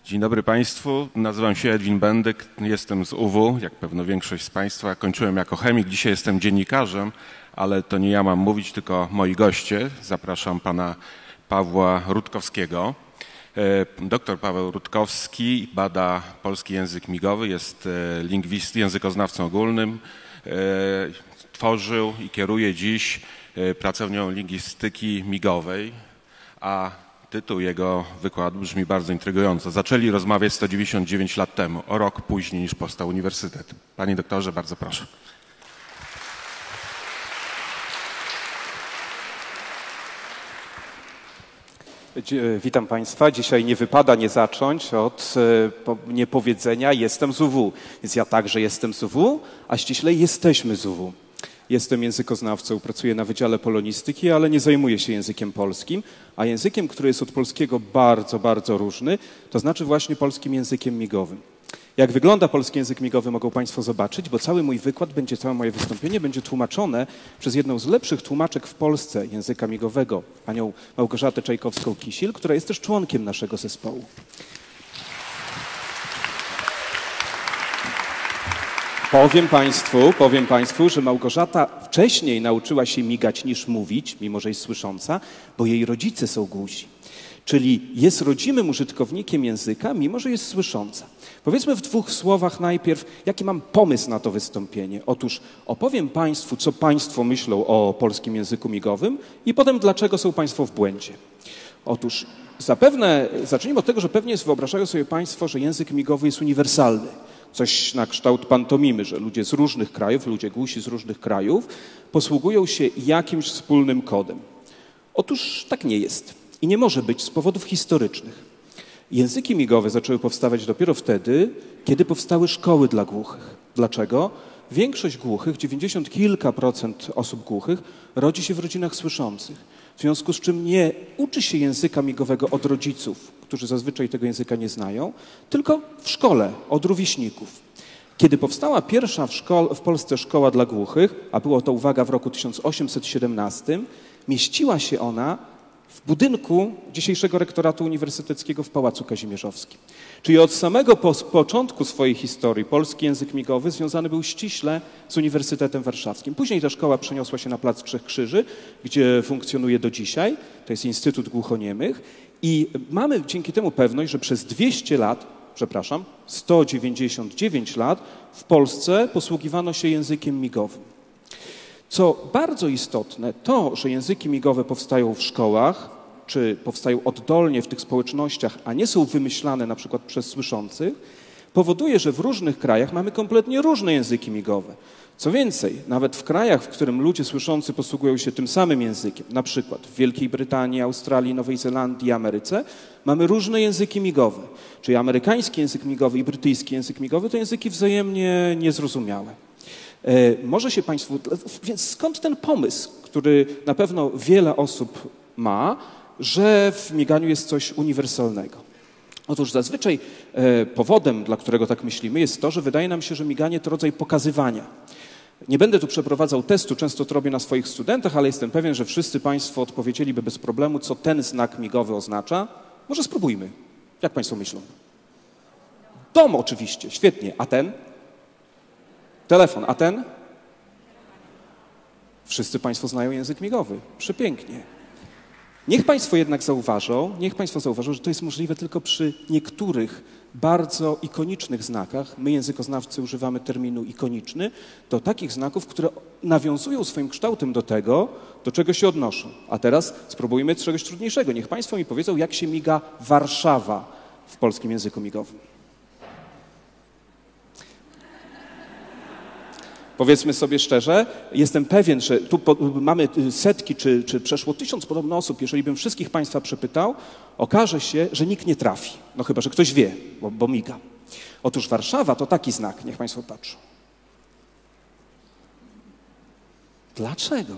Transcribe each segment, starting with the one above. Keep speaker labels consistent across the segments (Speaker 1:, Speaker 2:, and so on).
Speaker 1: Dzień dobry Państwu, nazywam się Edwin Bendyk, jestem z UW, jak pewno większość z Państwa. Kończyłem jako chemik, dzisiaj jestem dziennikarzem, ale to nie ja mam mówić, tylko moi goście. Zapraszam pana Pawła Rutkowskiego. Doktor Paweł Rutkowski bada polski język migowy, jest językoznawcą ogólnym. Tworzył i kieruje dziś pracownią lingwistyki migowej, a tytuł jego wykładu brzmi bardzo intrygująco. Zaczęli rozmawiać 199 lat temu, o rok później niż powstał uniwersytet. Panie doktorze, bardzo proszę.
Speaker 2: Witam Państwa. Dzisiaj nie wypada nie zacząć od niepowiedzenia jestem z UW. Więc ja także jestem z UW, a ściślej jesteśmy z UW. Jestem językoznawcą, pracuję na Wydziale Polonistyki, ale nie zajmuję się językiem polskim, a językiem, który jest od polskiego bardzo, bardzo różny, to znaczy właśnie polskim językiem migowym. Jak wygląda polski język migowy, mogą Państwo zobaczyć, bo cały mój wykład, całe moje wystąpienie będzie tłumaczone przez jedną z lepszych tłumaczek w Polsce języka migowego, panią Małgorzatę Czajkowską-Kisil, która jest też członkiem naszego zespołu. Powiem Państwu, że Małgorzata wcześniej nauczyła się migać niż mówić, mimo że jest słysząca, bo jej rodzice są głusi. Czyli jest rodzimym użytkownikiem języka, mimo że jest słysząca. Powiedzmy w dwóch słowach najpierw, jaki mam pomysł na to wystąpienie. Otóż opowiem Państwu, co Państwo myślą o polskim języku migowym i potem dlaczego są Państwo w błędzie. Otóż zacznijmy od tego, że pewnie wyobrażają sobie Państwo, że język migowy jest uniwersalny. Coś na kształt pantomimy, że ludzie z różnych krajów, ludzie głusi z różnych krajów posługują się jakimś wspólnym kodem. Otóż tak nie jest i nie może być z powodów historycznych. Języki migowe zaczęły powstawać dopiero wtedy, kiedy powstały szkoły dla głuchych. Dlaczego? Większość głuchych, 90 kilka procent osób głuchych rodzi się w rodzinach słyszących. W związku z czym nie uczy się języka migowego od rodziców, którzy zazwyczaj tego języka nie znają, tylko w szkole, od rówieśników. Kiedy powstała pierwsza w Polsce szkoła dla głuchych, a było to, uwaga, w roku 1817, mieściła się ona w budynku dzisiejszego rektoratu uniwersyteckiego w Pałacu Kazimierzowskim. Czyli od samego początku swojej historii polski język migowy związany był ściśle z Uniwersytetem Warszawskim. Później ta szkoła przeniosła się na Plac Trzech Krzyży, gdzie funkcjonuje do dzisiaj. To jest Instytut Głuchoniemych. I mamy dzięki temu pewność, że przez 199 lat w Polsce posługiwano się językiem migowym. Co bardzo istotne, to, że języki migowe powstają w szkołach, czy powstają oddolnie w tych społecznościach, a nie są wymyślane na przykład przez słyszących, powoduje, że w różnych krajach mamy kompletnie różne języki migowe. Co więcej, nawet w krajach, w którym ludzie słyszący posługują się tym samym językiem, na przykład w Wielkiej Brytanii, Australii, Nowej Zelandii, Ameryce, mamy różne języki migowe. Czyli amerykański język migowy i brytyjski język migowy to języki wzajemnie niezrozumiałe. Może się Państwu... Więc skąd ten pomysł, który na pewno wiele osób ma, że w miganiu jest coś uniwersalnego? Otóż zazwyczaj powodem, dla którego tak myślimy, jest to, że wydaje nam się, że miganie to rodzaj pokazywania. Nie będę tu przeprowadzał testu, często to robię na swoich studentach, ale jestem pewien, że wszyscy Państwo odpowiedzieliby bez problemu, co ten znak migowy oznacza. Może spróbujmy. Jak Państwo myślą? Dom oczywiście, świetnie. A ten? Telefon. A ten? Wszyscy Państwo znają język migowy. Przepięknie. Niech Państwo jednak zauważą, że to jest możliwe tylko przy niektórych bardzo ikonicznych znakach. My, językoznawcy, używamy terminu ikoniczny, do takich znaków, które nawiązują swoim kształtem do tego, do czego się odnoszą. A teraz spróbujmy czegoś trudniejszego. Niech Państwo mi powiedzą, jak się miga Warszawa w polskim języku migowym. Powiedzmy sobie szczerze, jestem pewien, że tu mamy setki czy przeszło 1000 podobno osób. Jeżeli bym wszystkich Państwa przepytał, okaże się, że nikt nie trafi. No chyba, że ktoś wie, bo miga. Otóż Warszawa to taki znak. Niech Państwo patrzą. Dlaczego?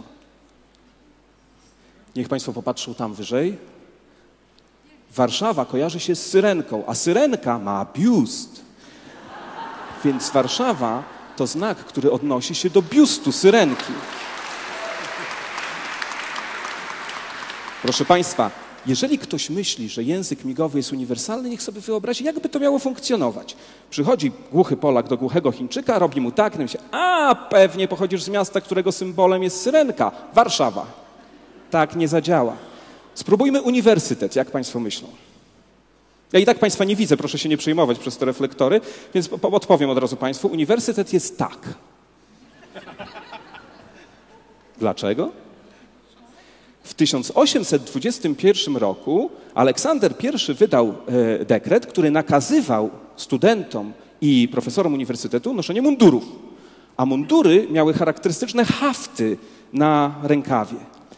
Speaker 2: Niech Państwo popatrzą tam wyżej. Warszawa kojarzy się z syrenką, a syrenka ma biust. Więc Warszawa to znak, który odnosi się do biustu syrenki. Proszę Państwa, Jeżeli ktoś myśli, że język migowy jest uniwersalny, niech sobie wyobrazi, jakby to miało funkcjonować. Przychodzi głuchy Polak do głuchego Chińczyka, robi mu tak, no i myśli, a pewnie pochodzisz z miasta, którego symbolem jest syrenka, Warszawa. Tak nie zadziała. Spróbujmy uniwersytet, jak państwo myślą. Ja i tak państwa nie widzę, proszę się nie przejmować przez te reflektory, więc odpowiem od razu państwu. Uniwersytet jest tak. Dlaczego? W 1821 roku Aleksander I wydał dekret, który nakazywał studentom i profesorom uniwersytetu noszenie mundurów, a mundury miały charakterystyczne hafty na rękawie.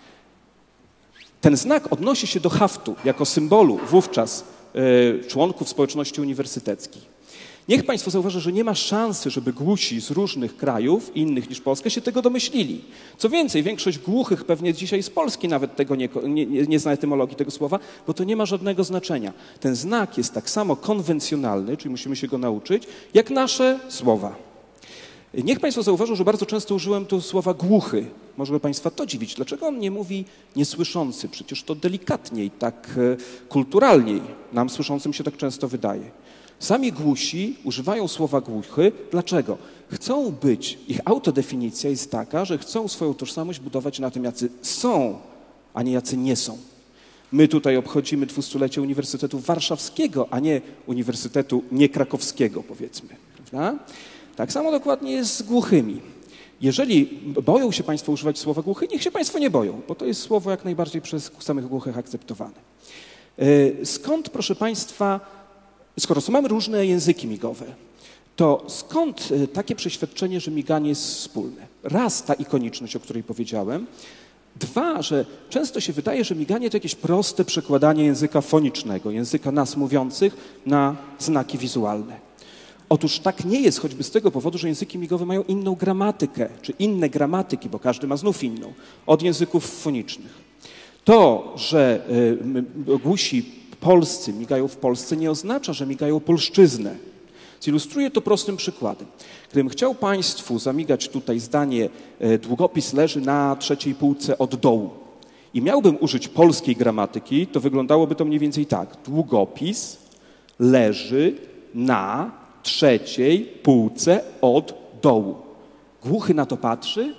Speaker 2: Ten znak odnosi się do haftu jako symbolu wówczas członków społeczności uniwersyteckiej. Niech państwo zauważą, że nie ma szansy, żeby głusi z różnych krajów, innych niż Polska, się tego domyślili. Co więcej, większość głuchych pewnie dzisiaj z Polski nawet tego nie zna etymologii tego słowa, bo to nie ma żadnego znaczenia. Ten znak jest tak samo konwencjonalny, czyli musimy się go nauczyć, jak nasze słowa. Niech państwo zauważą, że bardzo często użyłem tu słowa głuchy. Może państwa to dziwić. Dlaczego on nie mówi niesłyszący? Przecież to delikatniej, tak kulturalniej nam słyszącym się tak często wydaje. Sami głusi używają słowa głuchy. Dlaczego? Chcą być, ich autodefinicja jest taka, że chcą swoją tożsamość budować na tym, jacy są, a nie jacy nie są. My tutaj obchodzimy 200-lecie Uniwersytetu Warszawskiego, a nie Uniwersytetu niekrakowskiego, powiedzmy. Prawda? Tak samo dokładnie jest z głuchymi. Jeżeli boją się państwo używać słowa głuchy, niech się państwo nie boją, bo to jest słowo jak najbardziej przez samych głuchych akceptowane. Skąd, proszę państwa, skoro mamy różne języki migowe, to skąd takie przeświadczenie, że miganie jest wspólne? Raz, ta ikoniczność, o której powiedziałem. Dwa, że często się wydaje, że miganie to jakieś proste przekładanie języka fonicznego, języka nas mówiących na znaki wizualne. Otóż tak nie jest, choćby z tego powodu, że języki migowe mają inną gramatykę, czy inne gramatyki, bo każdy ma znów inną, od języków fonicznych. To, że głusi polscy migają w Polsce, nie oznacza, że migają polszczyznę. Zilustruję to prostym przykładem. Gdybym chciał państwu zamigać tutaj zdanie długopis leży na trzeciej półce od dołu i miałbym użyć polskiej gramatyki, to wyglądałoby to mniej więcej tak. Długopis leży na trzeciej półce od dołu. Głuchy na to patrzy.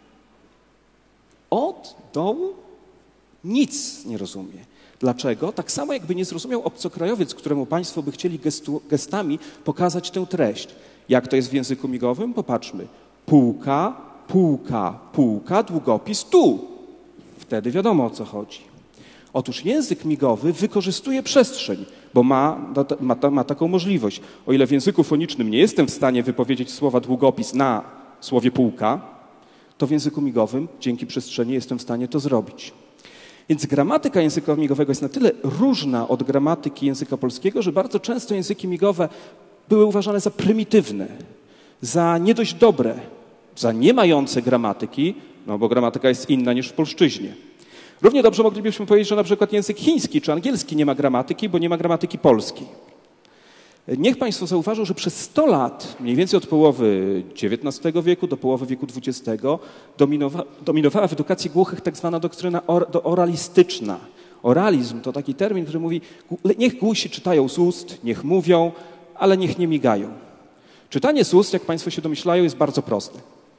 Speaker 2: Od dołu? Nic nie rozumie. Dlaczego? Tak samo jakby nie zrozumiał obcokrajowiec, któremu państwo by chcieli gestami pokazać tę treść. Jak to jest w języku migowym? Popatrzmy. Półka, półka, półka, długopis tu. Wtedy wiadomo, o co chodzi. Otóż język migowy wykorzystuje przestrzeń, bo ma taką możliwość. O ile w języku fonicznym nie jestem w stanie wypowiedzieć słowa długopis na słowie półka, to w języku migowym dzięki przestrzeni jestem w stanie to zrobić. Więc gramatyka języka migowego jest na tyle różna od gramatyki języka polskiego, że bardzo często języki migowe były uważane za prymitywne, za nie dość dobre, za nie mające gramatyki, no bo gramatyka jest inna niż w polszczyźnie. Równie dobrze moglibyśmy powiedzieć, że na przykład język chiński czy angielski nie ma gramatyki, bo nie ma gramatyki polskiej. Niech państwo zauważą, że przez 100 lat, mniej więcej od połowy XIX wieku do połowy wieku XX, dominowała w edukacji głuchych tak zwana doktryna oralistyczna. Oralizm to taki termin, który mówi, niech głusi czytają z ust, niech mówią, ale niech nie migają. Czytanie z ust, jak państwo się domyślają, jest bardzo proste.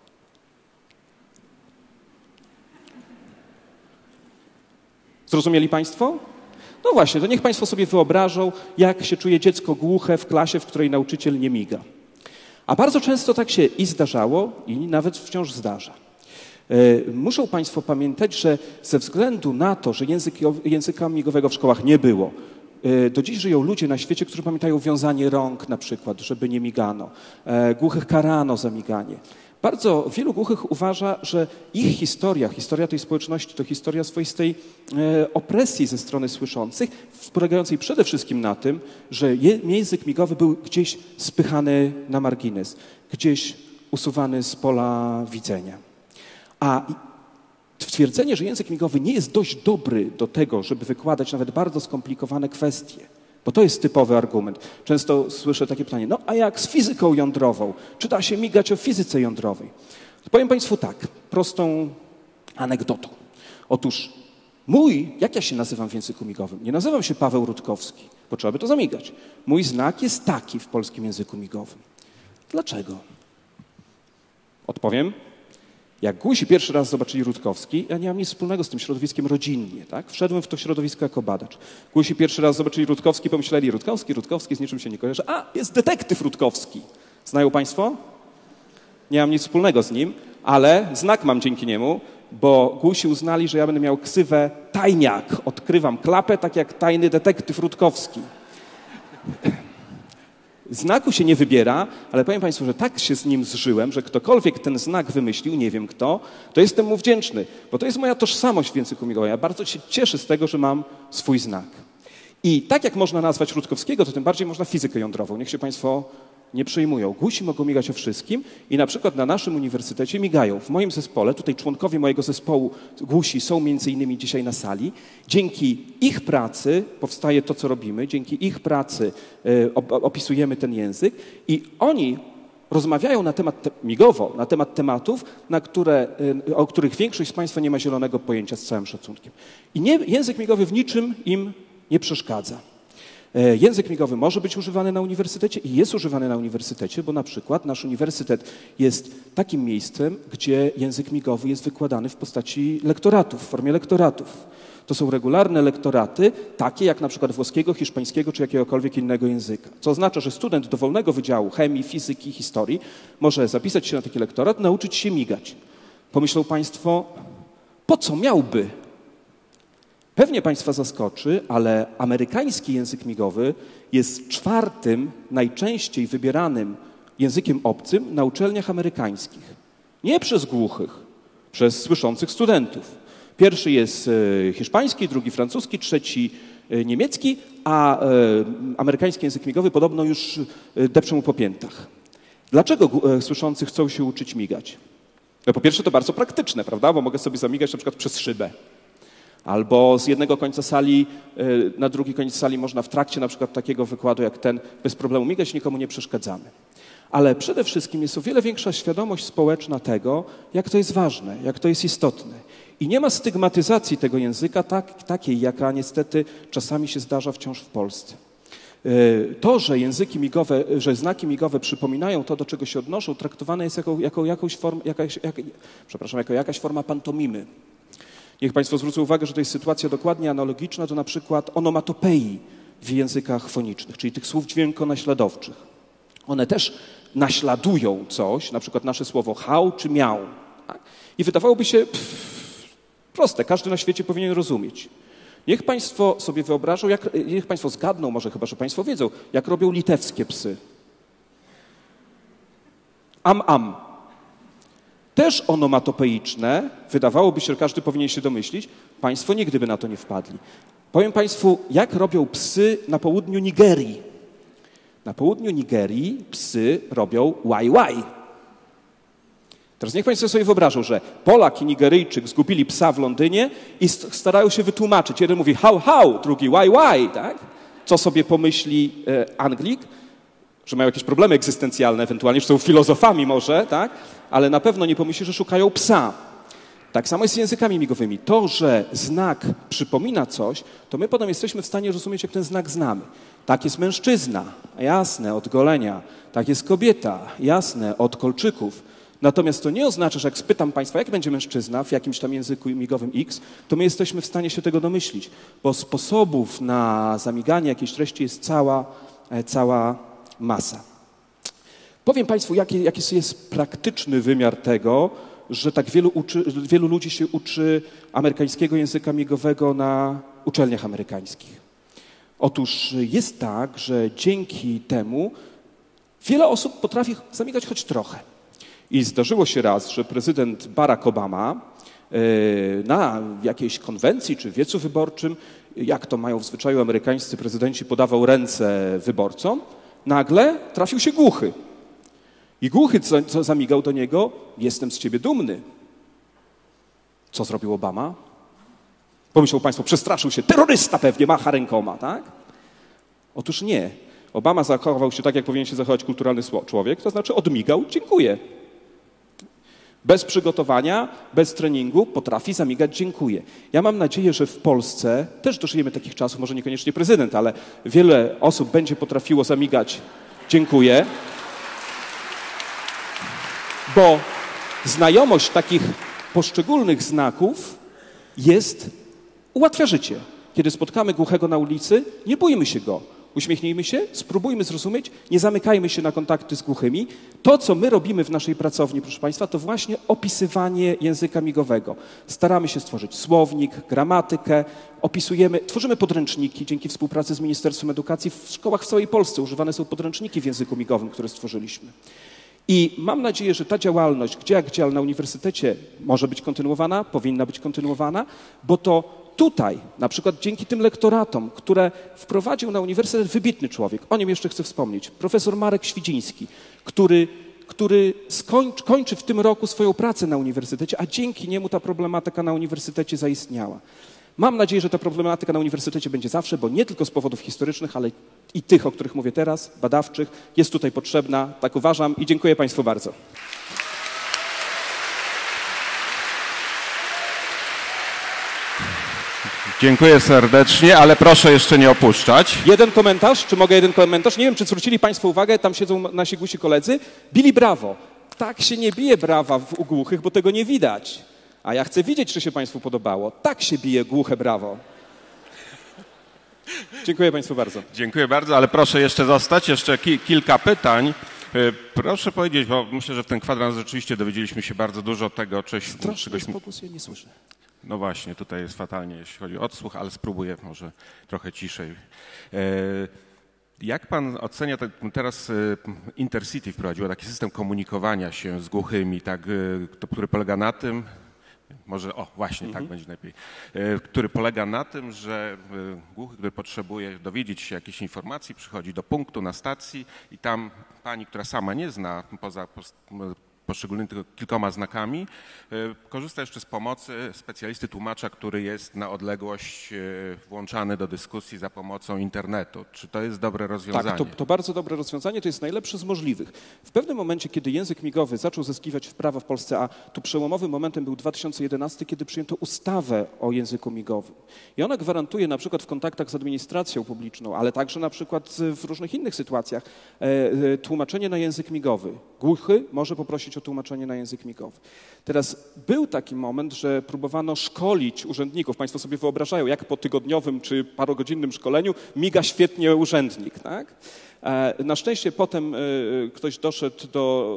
Speaker 2: Zrozumieli państwo? No właśnie, to niech państwo sobie wyobrażą, jak się czuje dziecko głuche w klasie, w której nauczyciel nie miga. A bardzo często tak się i zdarzało, i nawet wciąż zdarza. Muszą państwo pamiętać, że ze względu na to, że języka migowego w szkołach nie było, do dziś żyją ludzie na świecie, którzy pamiętają wiązanie rąk na przykład, żeby nie migano. Głuchych karano za miganie. Bardzo wielu głuchych uważa, że ich historia tej społeczności to historia swoistej opresji ze strony słyszących, polegającej przede wszystkim na tym, że język migowy był gdzieś spychany na margines, gdzieś usuwany z pola widzenia. A twierdzenie, że język migowy nie jest dość dobry do tego, żeby wykładać nawet bardzo skomplikowane kwestie, bo to jest typowy argument. Często słyszę takie pytanie, no a jak z fizyką jądrową? Czy da się migać o fizyce jądrowej? To powiem państwu tak, prostą anegdotą. Otóż Jak ja się nazywam w języku migowym? Nie nazywam się Paweł Rutkowski, bo trzeba by to zamigać. Mój znak jest taki w polskim języku migowym. Dlaczego? Odpowiem. Jak Głusi pierwszy raz zobaczyli Rutkowski, ja nie mam nic wspólnego z tym środowiskiem rodzinnie, tak? Wszedłem w to środowisko jako badacz. Głusi pierwszy raz zobaczyli Rutkowski, pomyśleli, Rutkowski z niczym się nie kojarzy. A, jest detektyw Rutkowski. Znają państwo? Nie mam nic wspólnego z nim, ale znak mam dzięki niemu, bo Głusi uznali, że ja będę miał ksywę tajniak. Odkrywam klapę, tak jak tajny detektyw Rutkowski. Znaku się nie wybiera, ale powiem państwu, że tak się z nim zżyłem, że ktokolwiek ten znak wymyślił, nie wiem kto, to jestem mu wdzięczny, bo to jest moja tożsamość w języku migowym. Ja bardzo się cieszę z tego, że mam swój znak. I tak jak można nazwać Rutkowskiego, to tym bardziej można fizykę jądrową. Niech się państwo nie przejmują. Głusi mogą migać o wszystkim i na przykład na naszym uniwersytecie migają. W moim zespole, tutaj członkowie mojego zespołu Głusi są między innymi dzisiaj na sali. Dzięki ich pracy powstaje to, co robimy. Dzięki ich pracy opisujemy ten język i oni rozmawiają na temat migowo, na temat tematów, o których większość z państwa nie ma zielonego pojęcia, z całym szacunkiem. I język migowy w niczym im nie przeszkadza. Język migowy może być używany na uniwersytecie i jest używany na uniwersytecie, bo na przykład nasz uniwersytet jest takim miejscem, gdzie język migowy jest wykładany w postaci lektoratów, w formie lektoratów. To są regularne lektoraty, takie jak na przykład włoskiego, hiszpańskiego czy jakiegokolwiek innego języka. Co oznacza, że student dowolnego wydziału chemii, fizyki, historii może zapisać się na taki lektorat, nauczyć się migać. Pomyślą państwo, po co miałby? Pewnie państwa zaskoczy, ale amerykański język migowy jest 4. najczęściej wybieranym językiem obcym na uczelniach amerykańskich. Nie przez głuchych, przez słyszących studentów. Pierwszy jest hiszpański, drugi francuski, trzeci niemiecki, a amerykański język migowy podobno już depcze mu po piętach. Dlaczego słyszący chcą się uczyć migać? No po pierwsze to bardzo praktyczne, prawda? Bo mogę sobie zamigać na przykład przez szybę. Albo z jednego końca sali na drugi koniec sali można w trakcie na przykład takiego wykładu jak ten bez problemu migać, nikomu nie przeszkadzamy. Ale przede wszystkim jest o wiele większa świadomość społeczna tego, jak to jest ważne, jak to jest istotne. I nie ma stygmatyzacji tego języka takiej, jaka niestety czasami się zdarza wciąż w Polsce. To, że języki migowe, że znaki migowe przypominają to, do czego się odnoszą, traktowane jest jako jakaś forma pantomimy. Niech państwo zwrócą uwagę, że to jest sytuacja dokładnie analogiczna do na przykład onomatopei w językach fonicznych, czyli tych słów dźwiękonaśladowczych. One też naśladują coś, na przykład nasze słowo hał czy miał. Tak? I wydawałoby się proste, każdy na świecie powinien rozumieć. Niech państwo sobie wyobrażą, niech państwo zgadną, może chyba, że państwo wiedzą, jak robią litewskie psy. Am. Też onomatopeiczne, wydawałoby się, że każdy powinien się domyślić, państwo nigdy by na to nie wpadli. Powiem państwu, jak robią psy na południu Nigerii. Na południu Nigerii psy robią łaj. Teraz niech państwo sobie wyobrażą, że Polak i Nigeryjczyk zgubili psa w Londynie i starają się wytłumaczyć. Jeden mówi hał, drugi łaj, tak? Co sobie pomyśli Anglik? Że mają jakieś problemy egzystencjalne ewentualnie, że są filozofami może, tak? Ale na pewno nie pomyśli, że szukają psa. Tak samo jest z językami migowymi. To, że znak przypomina coś, to my potem jesteśmy w stanie rozumieć, jak ten znak znamy. Tak jest mężczyzna, jasne, od golenia. Tak jest kobieta, jasne, od kolczyków. Natomiast to nie oznacza, że jak spytam państwa, jak będzie mężczyzna w jakimś tam języku migowym X, to my jesteśmy w stanie się tego domyślić, bo sposobów na zamiganie jakiejś treści jest cała masa. Powiem państwu, jaki jest praktyczny wymiar tego, że tak wielu ludzi się uczy amerykańskiego języka migowego na uczelniach amerykańskich. Otóż jest tak, że dzięki temu wiele osób potrafi zamigać choć trochę. I zdarzyło się raz, że prezydent Barack Obama na jakiejś konwencji czy wiecu wyborczym, jak to mają w zwyczaju amerykańscy prezydenci, podawał ręce wyborcom, nagle trafił się głuchy. I głuchy co zamigał do niego, jestem z ciebie dumny. Co zrobił Obama? Pomyślą państwo, przestraszył się, terrorysta pewnie, macha rękoma, tak? Otóż nie. Obama zachował się tak, jak powinien się zachować kulturalny człowiek, to znaczy odmigał, dziękuję. Bez przygotowania, bez treningu potrafi zamigać dziękuję. Ja mam nadzieję, że w Polsce też dożyjemy takich czasów, może niekoniecznie prezydent, ale wiele osób będzie potrafiło zamigać dziękuję, bo znajomość takich poszczególnych znaków ułatwia życie. Kiedy spotkamy głuchego na ulicy, nie bójmy się go. Uśmiechnijmy się, spróbujmy zrozumieć, nie zamykajmy się na kontakty z głuchymi. To, co my robimy w naszej pracowni, proszę Państwa, to właśnie opisywanie języka migowego. Staramy się stworzyć słownik, gramatykę, tworzymy podręczniki. Dzięki współpracy z Ministerstwem Edukacji w szkołach w całej Polsce używane są podręczniki w języku migowym, które stworzyliśmy. I mam nadzieję, że ta działalność, gdzie na uniwersytecie może być kontynuowana, powinna być kontynuowana, bo to tutaj, na przykład dzięki tym lektoratom, które wprowadził na uniwersytet wybitny człowiek, o nim jeszcze chcę wspomnieć, profesor Marek Świdziński, który kończy w tym roku swoją pracę na uniwersytecie, a dzięki niemu ta problematyka na uniwersytecie zaistniała. Mam nadzieję, że ta problematyka na uniwersytecie będzie zawsze, bo nie tylko z powodów historycznych, ale i tych, o których mówię teraz, badawczych, jest tutaj potrzebna, tak uważam i dziękuję Państwu bardzo.
Speaker 1: Dziękuję serdecznie, ale proszę jeszcze nie opuszczać.
Speaker 2: Jeden komentarz, czy mogę jeden komentarz? Nie wiem, czy zwrócili Państwo uwagę, tam siedzą nasi głusi koledzy, bili brawo. Tak się nie bije brawa u głuchych, bo tego nie widać. A ja chcę widzieć, czy się Państwu podobało. Tak się bije głuche brawo. Dziękuję Państwu bardzo.
Speaker 1: Dziękuję bardzo, ale proszę jeszcze zostać, jeszcze kilka pytań. Proszę powiedzieć, bo myślę, że w ten kwadrans rzeczywiście dowiedzieliśmy się bardzo dużo tego,
Speaker 2: czegoś... Fokus, ja nie słyszę.
Speaker 1: No właśnie, tutaj jest fatalnie, jeśli chodzi o odsłuch, ale spróbuję może trochę ciszej. Jak pan ocenia, teraz Intercity wprowadziło taki system komunikowania się z głuchymi, tak, który polega na tym, może, właśnie tak będzie najlepiej, który polega na tym, że głuchy, który potrzebuje dowiedzieć się jakiejś informacji, przychodzi do punktu na stacji i tam pani, która sama nie zna poza poszczególnymi tylko kilkoma znakami, korzysta jeszcze z pomocy specjalisty tłumacza, który jest na odległość włączany do dyskusji za pomocą internetu. Czy to jest dobre rozwiązanie?
Speaker 2: Tak, to bardzo dobre rozwiązanie, to jest najlepsze z możliwych. W pewnym momencie, kiedy język migowy zaczął zyskiwać w prawo w Polsce, a tu przełomowym momentem był 2011, kiedy przyjęto ustawę o języku migowym. I ona gwarantuje na przykład w kontaktach z administracją publiczną, ale także na przykład w różnych innych sytuacjach tłumaczenie na język migowy. Głuchy może poprosić o tłumaczenie na język migowy. Teraz był taki moment, że próbowano szkolić urzędników. Państwo sobie wyobrażają, jak po tygodniowym czy parogodzinnym szkoleniu miga świetnie urzędnik, tak? Na szczęście potem ktoś doszedł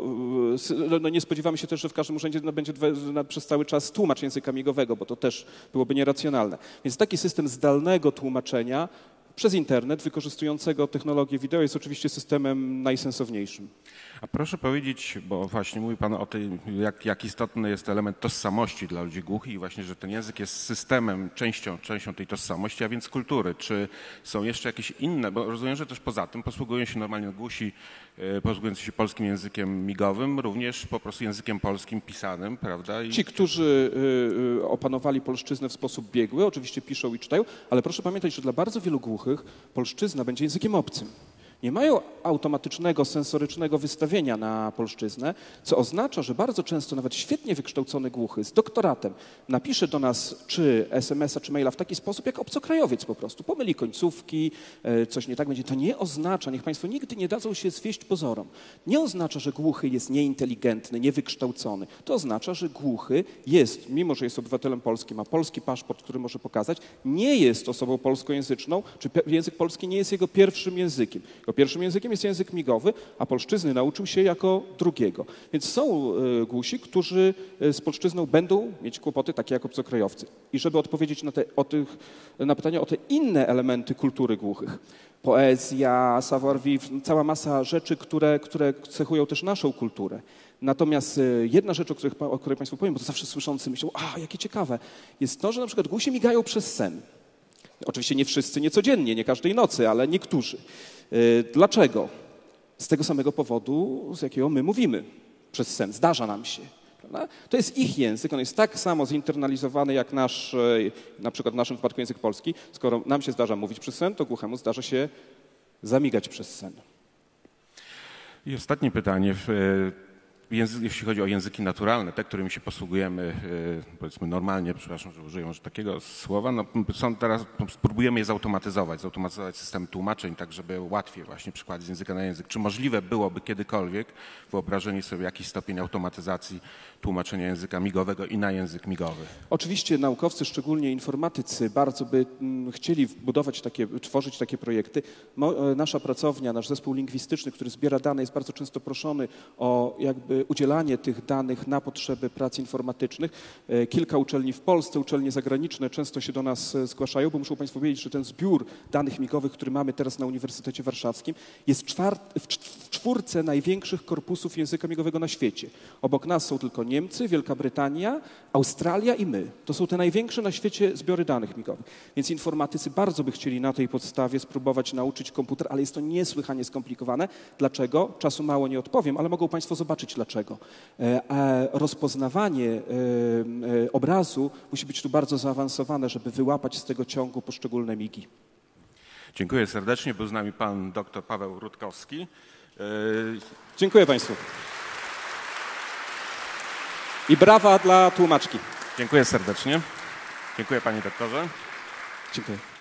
Speaker 2: no nie spodziewamy się też, że w każdym urzędzie będzie przez cały czas tłumacz języka migowego, bo to też byłoby nieracjonalne. Więc taki system zdalnego tłumaczenia przez internet, wykorzystującego technologię wideo, jest oczywiście systemem najsensowniejszym.
Speaker 1: A proszę powiedzieć, bo właśnie mówi pan o tym, jak istotny jest element tożsamości dla ludzi głuchych i właśnie, że ten język jest systemem, częścią tej tożsamości, a więc kultury. Czy są jeszcze jakieś inne, bo rozumiem, że też poza tym posługują się normalnie głusi, posługujący się polskim językiem migowym, również po prostu językiem polskim pisanym, prawda?
Speaker 2: Ci, którzy opanowali polszczyznę w sposób biegły, oczywiście piszą i czytają, ale proszę pamiętać, że dla bardzo wielu głuchych polszczyzna będzie językiem obcym. Nie mają automatycznego, sensorycznego wystawienia na polszczyznę, co oznacza, że bardzo często nawet świetnie wykształcony głuchy z doktoratem napisze do nas czy SMS-a, czy maila w taki sposób, jak obcokrajowiec po prostu. Pomyli końcówki, coś nie tak będzie. To nie oznacza, niech Państwo nigdy nie dadzą się zwieść pozorom, nie oznacza, że głuchy jest nieinteligentny, niewykształcony. To oznacza, że głuchy jest, mimo że jest obywatelem polskim, ma polski paszport, który może pokazać, nie jest osobą polskojęzyczną, czy język polski nie jest jego pierwszym językiem. Jego pierwszym językiem jest język migowy, a polszczyzny nauczył się jako drugiego. Więc są głusi, którzy z polszczyzną będą mieć kłopoty, takie jak obcokrajowcy. I żeby odpowiedzieć na pytania o te inne elementy kultury głuchych, poezja, savoir-vivre, cała masa rzeczy, które cechują też naszą kulturę. Natomiast jedna rzecz, o której Państwu powiem, bo to zawsze słyszący myślą, jakie ciekawe, jest to, że na przykład głusi migają przez sen. Oczywiście nie wszyscy, nie codziennie, nie każdej nocy, ale niektórzy. Dlaczego? Z tego samego powodu, z jakiego my mówimy przez sen. Zdarza nam się. Prawda? To jest ich język, on jest tak samo zinternalizowany jak nasz, na przykład w naszym wypadku język polski. Skoro nam się zdarza mówić przez sen, to głuchemu zdarza się zamigać przez sen.
Speaker 1: I ostatnie pytanie. jeśli chodzi o języki naturalne, te, którymi się posługujemy, powiedzmy normalnie, przepraszam, że użyję może takiego słowa, no, teraz spróbujemy je zautomatyzować system tłumaczeń, tak żeby łatwiej właśnie przekładać z języka na język. Czy możliwe byłoby kiedykolwiek wyobrażenie sobie jakiś stopień automatyzacji tłumaczenia języka migowego i na język migowy?
Speaker 2: Oczywiście naukowcy, szczególnie informatycy, bardzo by chcieli tworzyć takie projekty. Nasza pracownia, nasz zespół lingwistyczny, który zbiera dane, jest bardzo często proszony o jakby udzielanie tych danych na potrzeby prac informatycznych. Kilka uczelni w Polsce, uczelnie zagraniczne często się do nas zgłaszają, bo muszą Państwo wiedzieć, że ten zbiór danych migowych, który mamy teraz na Uniwersytecie Warszawskim, jest w czwórce największych korpusów języka migowego na świecie. Obok nas są tylko Niemcy, Wielka Brytania, Australia i my. To są te największe na świecie zbiory danych migowych. Więc informatycy bardzo by chcieli na tej podstawie spróbować nauczyć komputer, ale jest to niesłychanie skomplikowane. Dlaczego? Czasu mało nie odpowiem, ale mogą Państwo zobaczyć dlaczego. Rozpoznawanie obrazu musi być tu bardzo zaawansowane, żeby wyłapać z tego ciągu poszczególne migi.
Speaker 1: Dziękuję serdecznie. Był z nami pan dr Paweł Rutkowski.
Speaker 2: Dziękuję Państwu. I brawa dla tłumaczki.
Speaker 1: Dziękuję serdecznie. Dziękuję panie doktorze.
Speaker 2: Dziękuję.